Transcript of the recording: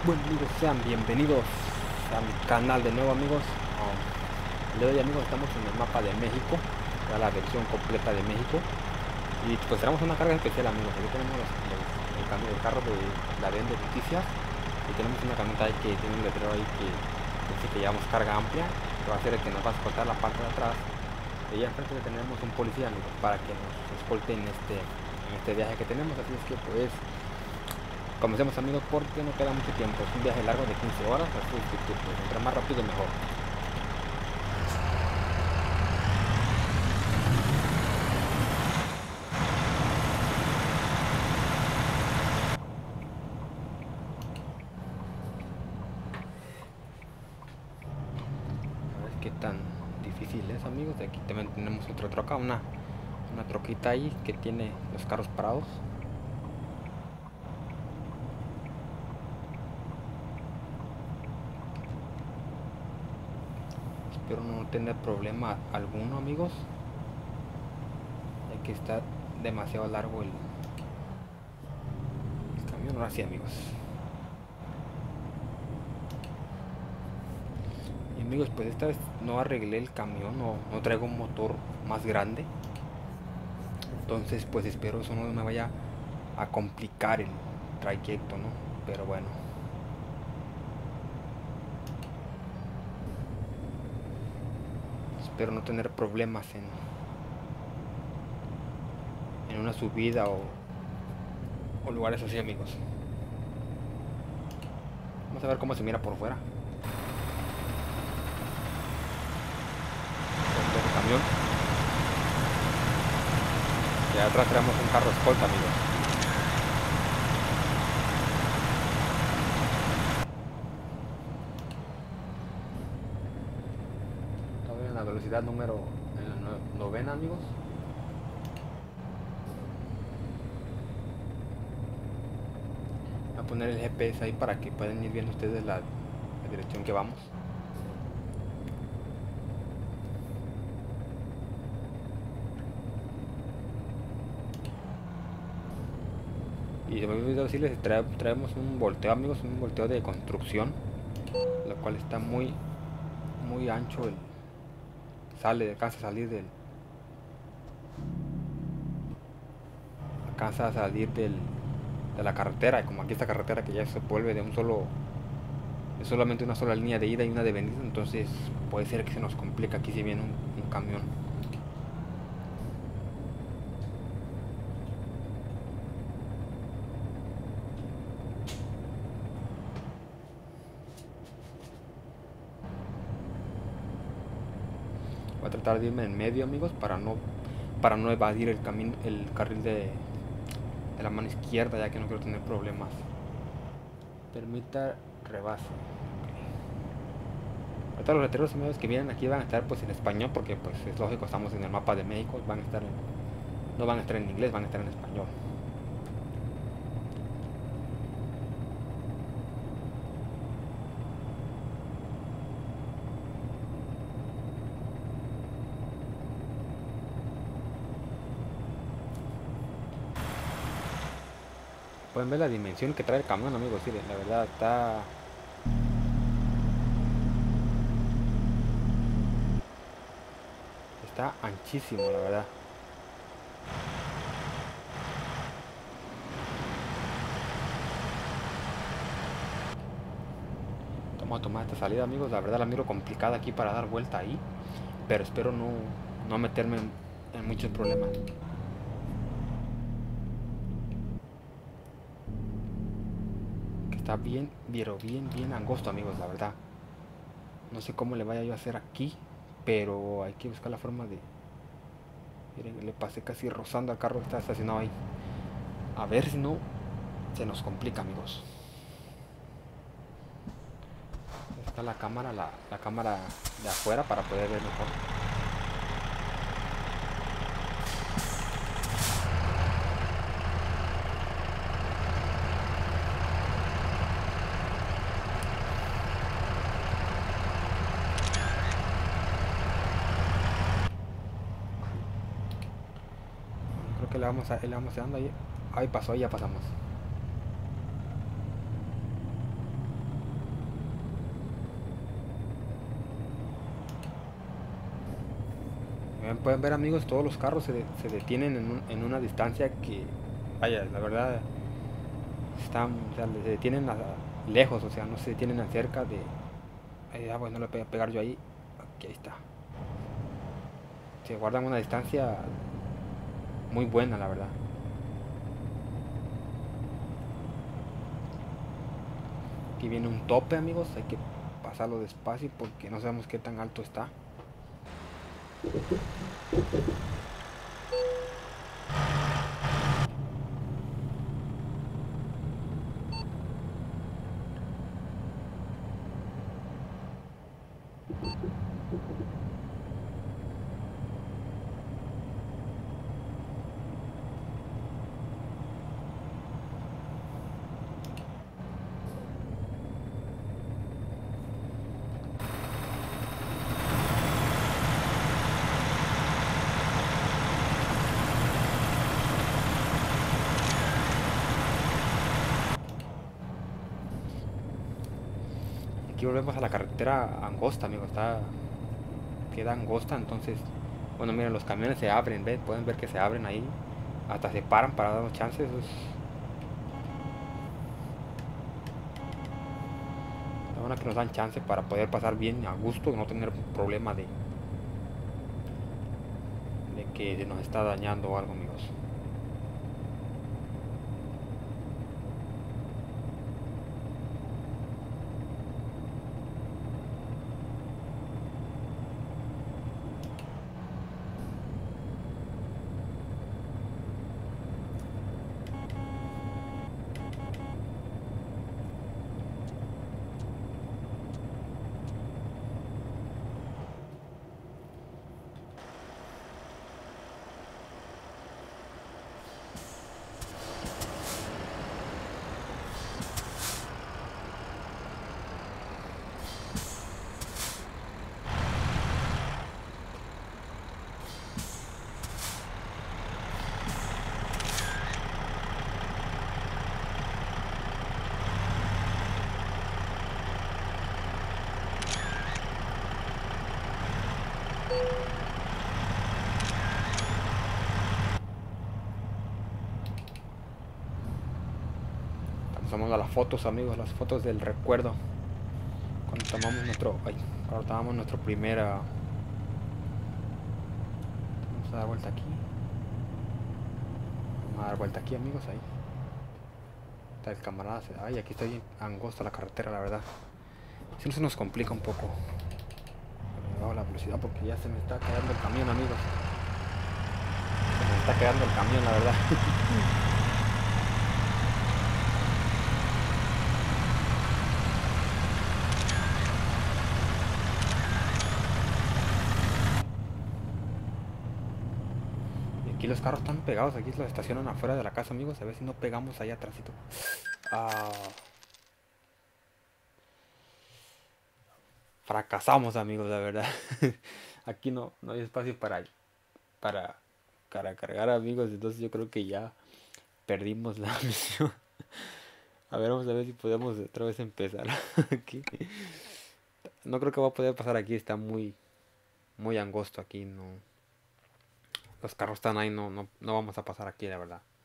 Bueno amigos, sean bienvenidos a mi canal de nuevo amigos. El día de hoy amigos estamos en el mapa de México, ya la versión completa de México. Y pues tenemos una carga especial amigos. Aquí tenemos el carro de la DEN de noticias. Y tenemos una camioneta ahí que tiene un letrero ahí que dice que llevamos carga amplia, que va a ser el que nos va a escoltar la parte de atrás. Y ya enfrente tenemos un policía amigos para que nos escolte en este viaje que tenemos. Así es que pues comencemos amigos porque no queda mucho tiempo. Es un viaje largo de 15 horas, así que pues, entre más rápido mejor. A ver qué tan difícil es amigos. De aquí también tenemos otra troca, una troquita ahí que tiene los carros parados. Espero no tener problema alguno amigos, ya que está demasiado largo el camión. Ahora sí amigos. Y amigos, pues esta vez no arreglé el camión, no traigo un motor más grande. Entonces pues espero eso no me vaya a complicar el trayecto, ¿no? Pero bueno. Espero no tener problemas en una subida o lugares así amigos. Vamos a ver cómo se mira por fuera el camión. Y atrás tenemos un carro escolta amigos. Todavía en la velocidad número en la novena amigos. Voy a poner el GPS ahí para que puedan ir viendo ustedes la dirección que vamos. Y se me olvidó decirles, traemos un volteo amigos, un volteo de construcción, lo cual está muy ancho. Alcanza a salir de la carretera. Y como aquí esta carretera que ya se vuelve de es solamente una sola línea de ida y una de venida, entonces puede ser que se nos complica aquí si viene un camión. Voy a tratar de irme en medio amigos para no evadir el carril de la mano izquierda, ya que no quiero tener problemas. Permita rebase. Ahorita los letreros amigos que vienen aquí van a estar pues en español, porque pues es lógico, estamos en el mapa de México. No van a estar en inglés, van a estar en español. Pueden ver la dimensión que trae el camión amigos, sí, la verdad está anchísimo, la verdad. Vamos a tomar esta salida amigos, la verdad la miro complicada aquí para dar vuelta ahí, pero espero no meterme en muchos problemas. Que está bien, pero bien angosto amigos, la verdad. No sé cómo le vaya yo a hacer aquí, pero hay que buscar la forma de... Miren, le pasé casi rozando al carro que está estacionado ahí. A ver si no se nos complica amigos. Está la cámara de afuera para poder ver mejor. Creo que le vamos dando ahí. Ahí pasó, ahí ya pasamos. Pueden ver amigos, todos los carros se detienen en una distancia que, vaya, la verdad, están, o sea, se detienen lejos, o sea, no se detienen cerca de... bueno, no le voy a pegar yo ahí. Aquí, ahí está. Se guardan una distancia muy buena, la verdad. Aquí viene un tope, amigos, hay que pasarlo despacio porque no sabemos qué tan alto está. Aquí volvemos a la carretera angosta, amigos, queda angosta, entonces, bueno, miren, los camiones se abren, ¿ven? Pueden ver que se abren ahí, hasta se paran para darnos chances. La verdad que nos dan chance para poder pasar bien a gusto, no tener problema de que nos está dañando o algo, amigos. Tomamos las fotos, amigos, las fotos del recuerdo. Cuando tomamos nuestro primera... Vamos a dar vuelta aquí. Vamos a dar vuelta aquí, amigos, ahí. Está el camarada. Ay, aquí está bien angosta la carretera, la verdad. Si no se nos complica un poco. Pero bajo la velocidad porque ya se me está quedando el camión, amigos. Se me está quedando el camión, la verdad. Aquí los carros están pegados, aquí los estacionan afuera de la casa, amigos. A ver si no pegamos allá atrásito. Ah, fracasamos, amigos, la verdad. Aquí no hay espacio para, para cargar, amigos. Entonces yo creo que ya perdimos la misión. A ver, vamos a ver si podemos otra vez empezar aquí. No creo que va a poder pasar aquí, está muy angosto aquí, no. Los carros están ahí, no vamos a pasar aquí, la verdad.